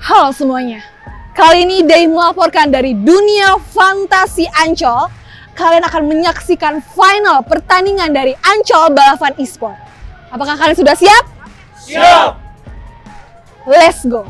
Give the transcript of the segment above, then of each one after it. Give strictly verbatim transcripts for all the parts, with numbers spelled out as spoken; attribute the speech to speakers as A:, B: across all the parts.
A: Halo semuanya, kali ini Day melaporkan dari dunia fantasi Ancol. Kalian akan menyaksikan final pertandingan dari Ancol Balapan Esport. Apakah kalian sudah siap?
B: Siap!
A: Let's go!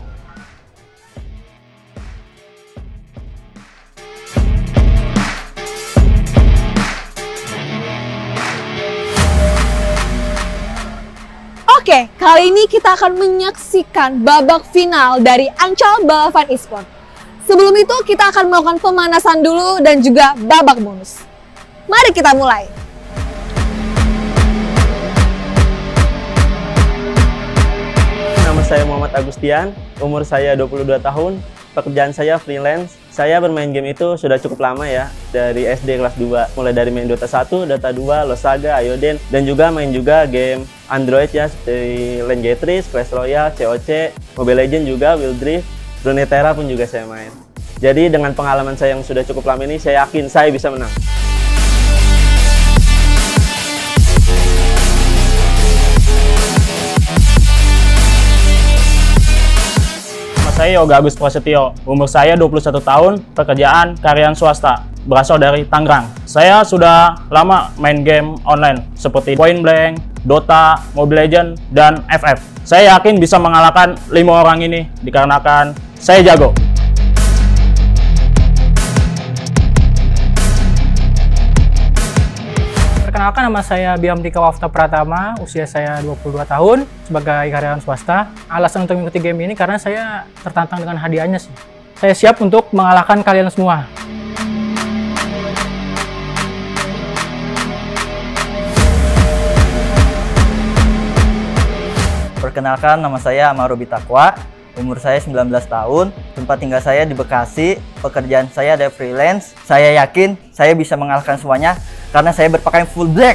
A: Oke, kali ini kita akan menyaksikan babak final dari Ancol Balapan Esport. Sebelum itu kita akan melakukan pemanasan dulu dan juga babak bonus. Mari kita mulai.
B: Nama saya Muhammad Agustian, umur saya dua puluh dua tahun, pekerjaan saya freelance. Saya bermain game itu sudah cukup lama ya, dari S D kelas dua, mulai dari main Dota satu, Dota dua, Losaga, Ayoden, dan juga main juga game Android ya, seperti Land Gatris, Clash Royale, C O C, Mobile Legends juga, Wild Rift, Runeterra pun juga saya main. Jadi dengan pengalaman saya yang sudah cukup lama ini, saya yakin saya bisa menang.
C: Saya Yoga Agus Prasetyo, umur saya dua puluh satu tahun, pekerjaan karyawan swasta, berasal dari Tangerang. Saya sudah lama main game online seperti Point Blank, Dota, Mobile Legends, dan F F. Saya yakin bisa mengalahkan lima orang ini dikarenakan saya jago.
D: Perkenalkan, nama saya Biam Dika Wafta Pratama, usia saya dua puluh dua tahun, sebagai karyawan swasta. Alasan untuk mengikuti game ini karena saya tertantang dengan hadiahnya sih. Saya siap untuk mengalahkan kalian semua.
E: Perkenalkan, nama saya Amarobi Takwa, umur saya sembilan belas tahun, tempat tinggal saya di Bekasi, pekerjaan saya ada freelance. Saya yakin saya bisa mengalahkan semuanya karena saya berpakaian full black.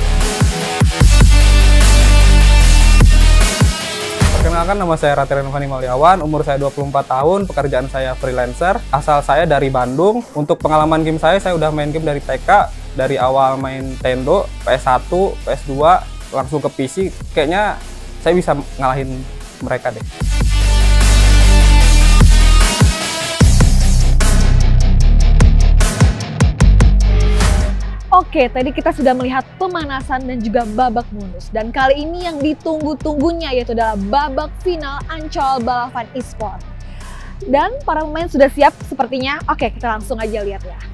F: Perkenalkan, nama saya Rati Renovani Maliawan, umur saya dua puluh empat tahun, pekerjaan saya freelancer, asal saya dari Bandung. Untuk pengalaman game saya, saya udah main game dari T K, dari awal main Nintendo, P S satu, P S dua, langsung ke P C. Kayaknya saya bisa ngalahin mereka deh.
A: Oke, tadi kita sudah melihat pemanasan dan juga babak bonus. Dan kali ini yang ditunggu-tunggunya yaitu adalah babak final Ancol Balapan Esport. Dan para pemain sudah siap sepertinya. Oke, kita langsung aja lihat ya.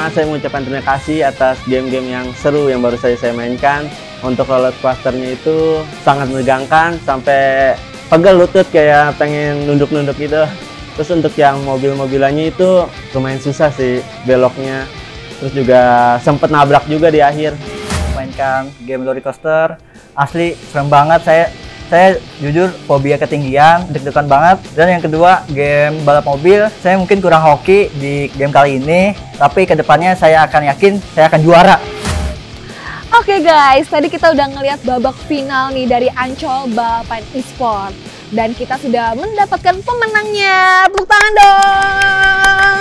B: Pertama-tama saya mengucapkan terima kasih atas game-game yang seru yang baru saja saya mainkan. Untuk roller coasternya itu sangat menegangkan sampai pegel lutut kayak pengen nunduk-nunduk gitu. Terus untuk yang mobil-mobilannya itu lumayan susah sih beloknya. Terus juga sempet nabrak juga di akhir.
E: Mainkan game roller coaster asli serem banget. Saya saya jujur fobia ketinggian, deg-degan banget. Dan yang kedua, game balap mobil, saya mungkin kurang hoki di game kali ini, tapi kedepannya saya akan yakin saya akan juara.
A: Oke guys, tadi kita udah ngelihat babak final nih dari Ancol Balapan Esport. Dan kita sudah mendapatkan pemenangnya. Tepuk tangan dong!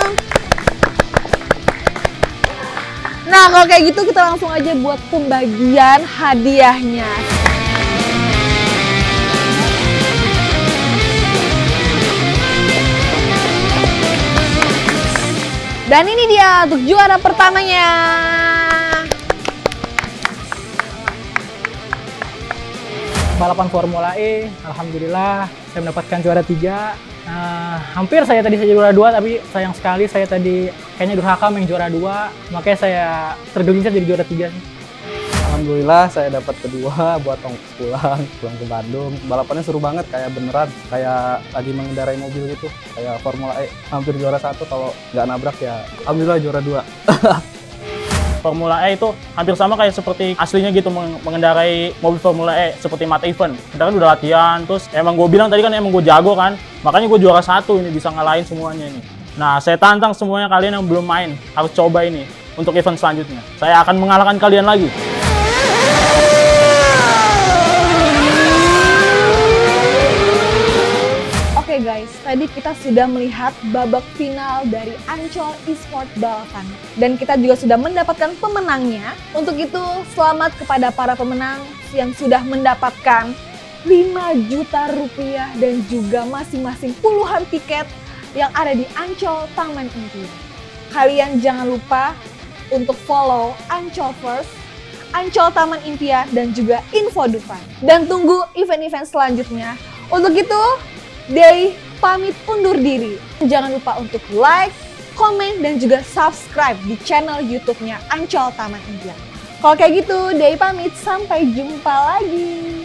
A: Nah, kalau kayak gitu kita langsung aja buat pembagian hadiahnya. Dan ini dia untuk juara pertamanya.
D: Balapan Formula E, alhamdulillah saya mendapatkan juara tiga. Nah, hampir saya tadi saya juara dua, tapi sayang sekali saya tadi kayaknya durhaka main juara dua, makanya saya tergelincir jadi juara tiga.
F: Alhamdulillah saya dapat kedua buat ongkos pulang, pulang ke Bandung. Balapannya seru banget, kayak beneran, kayak lagi mengendarai mobil gitu, kayak Formula E. Hampir juara satu, kalau nggak nabrak ya alhamdulillah juara dua.
C: Formula E itu hampir sama kayak seperti aslinya gitu, mengendarai mobil Formula E seperti mat event. Kita kan udah latihan, terus emang gue bilang tadi kan emang gue jago kan, makanya gue juara satu ini, bisa ngalahin semuanya ini. Nah, saya tantang semuanya kalian yang belum main, harus coba ini untuk event selanjutnya. Saya akan mengalahkan kalian lagi.
A: Oke guys, tadi kita sudah melihat babak final dari Ancol Esport Balapan. Dan kita juga sudah mendapatkan pemenangnya. Untuk itu, selamat kepada para pemenang yang sudah mendapatkan lima juta rupiah dan juga masing-masing puluhan tiket yang ada di Ancol Taman Impian. Kalian jangan lupa untuk follow Ancol First, Ancol Taman Impian, dan juga Info Dufan. Dan tunggu event-event selanjutnya. Untuk itu, Day pamit undur diri. Jangan lupa untuk like, komen, dan juga subscribe di channel YouTube-nya Ancol Taman Impian. Kalau kayak gitu, Day pamit, sampai jumpa lagi.